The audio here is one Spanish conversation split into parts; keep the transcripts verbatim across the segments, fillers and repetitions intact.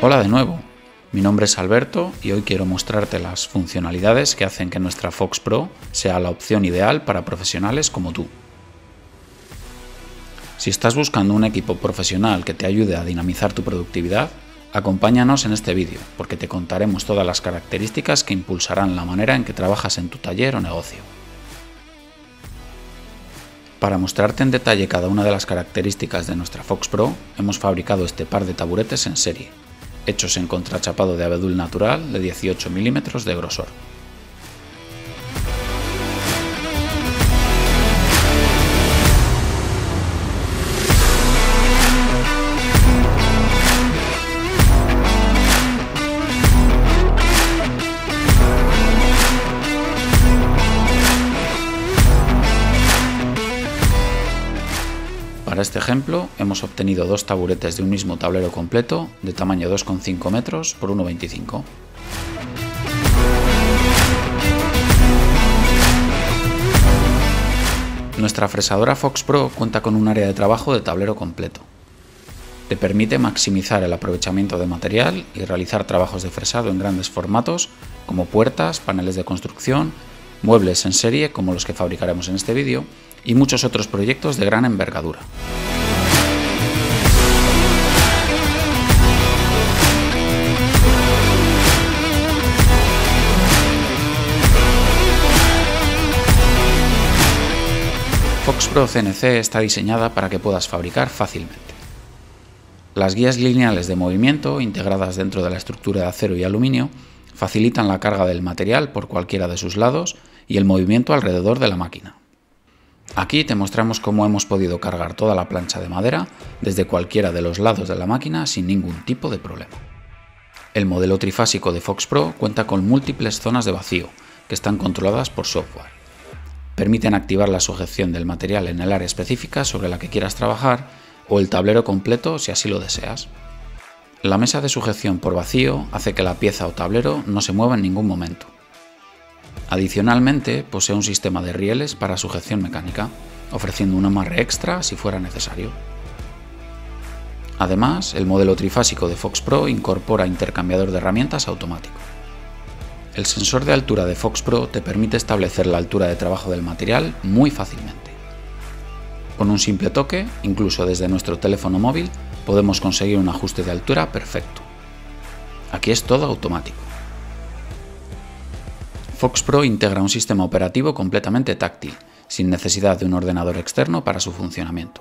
Hola de nuevo, mi nombre es Alberto y hoy quiero mostrarte las funcionalidades que hacen que nuestra Fox Pro sea la opción ideal para profesionales como tú. Si estás buscando un equipo profesional que te ayude a dinamizar tu productividad, acompáñanos en este vídeo porque te contaremos todas las características que impulsarán la manera en que trabajas en tu taller o negocio. Para mostrarte en detalle cada una de las características de nuestra Fox Pro, hemos fabricado este par de taburetes en serie, hechos en contrachapado de abedul natural de dieciocho milímetros de grosor. Para este ejemplo hemos obtenido dos taburetes de un mismo tablero completo de tamaño dos coma cinco metros por uno coma veinticinco. Nuestra fresadora Fox Pro cuenta con un área de trabajo de tablero completo. Te permite maximizar el aprovechamiento de material y realizar trabajos de fresado en grandes formatos como puertas, paneles de construcción, muebles en serie como los que fabricaremos en este vídeo y muchos otros proyectos de gran envergadura. Fox Pro C N C está diseñada para que puedas fabricar fácilmente. Las guías lineales de movimiento, integradas dentro de la estructura de acero y aluminio, facilitan la carga del material por cualquiera de sus lados y el movimiento alrededor de la máquina. Aquí te mostramos cómo hemos podido cargar toda la plancha de madera desde cualquiera de los lados de la máquina sin ningún tipo de problema. El modelo trifásico de Fox Pro cuenta con múltiples zonas de vacío que están controladas por software. Permiten activar la sujeción del material en el área específica sobre la que quieras trabajar o el tablero completo si así lo deseas. La mesa de sujeción por vacío hace que la pieza o tablero no se mueva en ningún momento. Adicionalmente, posee un sistema de rieles para sujeción mecánica, ofreciendo un amarre extra si fuera necesario. Además, el modelo trifásico de Fox Pro incorpora intercambiador de herramientas automático. El sensor de altura de Fox Pro te permite establecer la altura de trabajo del material muy fácilmente. Con un simple toque, incluso desde nuestro teléfono móvil, podemos conseguir un ajuste de altura perfecto. Aquí es todo automático. Fox Pro integra un sistema operativo completamente táctil, sin necesidad de un ordenador externo para su funcionamiento.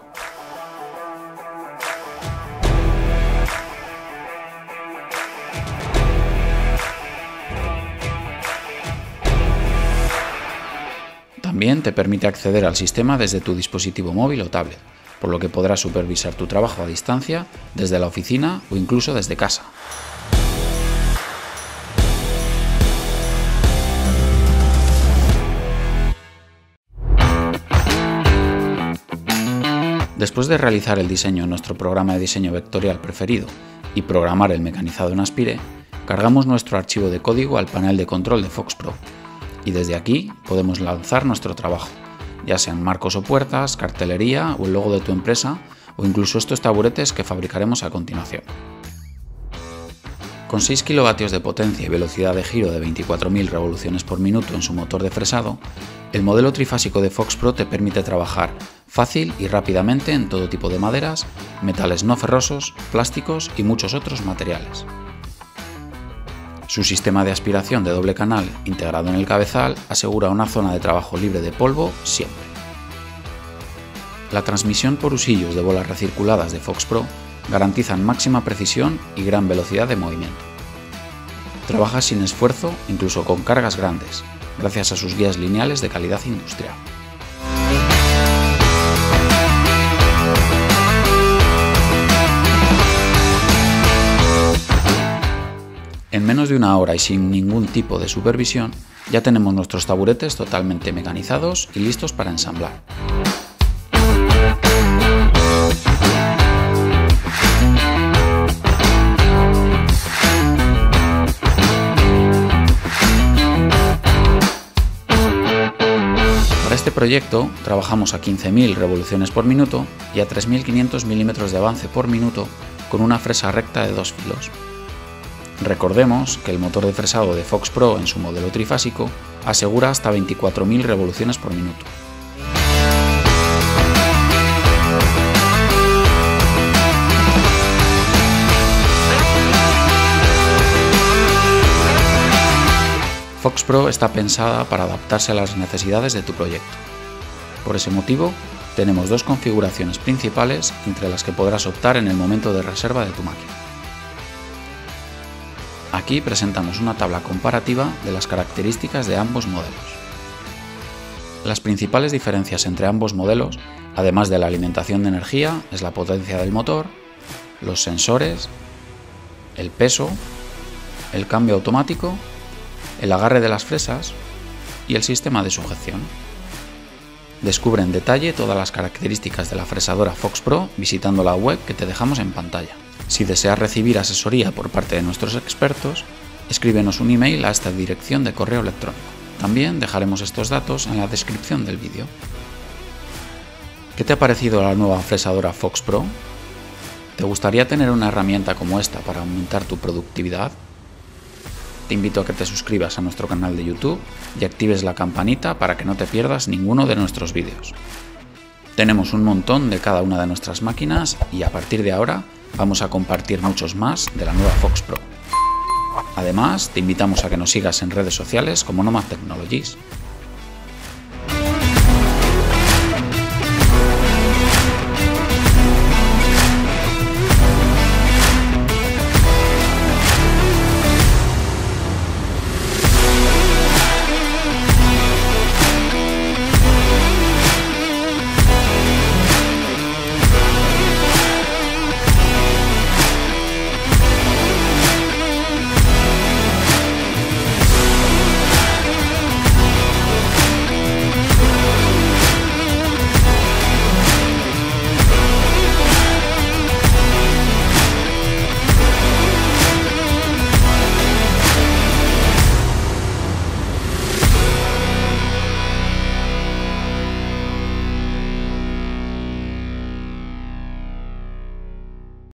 También te permite acceder al sistema desde tu dispositivo móvil o tablet, por lo que podrás supervisar tu trabajo a distancia desde la oficina o incluso desde casa. Después de realizar el diseño en nuestro programa de diseño vectorial preferido y programar el mecanizado en Aspire, cargamos nuestro archivo de código al panel de control de Fox Pro y desde aquí podemos lanzar nuestro trabajo, ya sean marcos o puertas, cartelería o el logo de tu empresa o incluso estos taburetes que fabricaremos a continuación. Con seis kilovatios de potencia y velocidad de giro de veinticuatro mil revoluciones por minuto en su motor de fresado, el modelo trifásico de Fox Pro te permite trabajar fácil y rápidamente en todo tipo de maderas, metales no ferrosos, plásticos y muchos otros materiales. Su sistema de aspiración de doble canal integrado en el cabezal asegura una zona de trabajo libre de polvo siempre. La transmisión por husillos de bolas recirculadas de Fox Pro garantizan máxima precisión y gran velocidad de movimiento. Trabaja sin esfuerzo, incluso con cargas grandes, gracias a sus guías lineales de calidad industrial. En menos de una hora y sin ningún tipo de supervisión, ya tenemos nuestros taburetes totalmente mecanizados y listos para ensamblar. Para este proyecto trabajamos a quince mil revoluciones por minuto y a tres mil quinientos milímetros de avance por minuto con una fresa recta de dos filos. Recordemos que el motor de fresado de Fox Pro en su modelo trifásico asegura hasta veinticuatro mil revoluciones por minuto. Fox Pro está pensada para adaptarse a las necesidades de tu proyecto. Por ese motivo, tenemos dos configuraciones principales entre las que podrás optar en el momento de reserva de tu máquina. Aquí presentamos una tabla comparativa de las características de ambos modelos. Las principales diferencias entre ambos modelos, además de la alimentación de energía, es la potencia del motor, los sensores, el peso, el cambio automático, el agarre de las fresas y el sistema de sujeción. Descubre en detalle todas las características de la fresadora Fox Pro visitando la web que te dejamos en pantalla. Si deseas recibir asesoría por parte de nuestros expertos, escríbenos un email a esta dirección de correo electrónico. También dejaremos estos datos en la descripción del vídeo. ¿Qué te ha parecido la nueva fresadora Fox Pro? ¿Te gustaría tener una herramienta como esta para aumentar tu productividad? Te invito a que te suscribas a nuestro canal de YouTube y actives la campanita para que no te pierdas ninguno de nuestros vídeos. Tenemos un montón de cada una de nuestras máquinas y a partir de ahora vamos a compartir muchos más de la nueva Fox Pro. Además, te invitamos a que nos sigas en redes sociales como Nomad Technologies.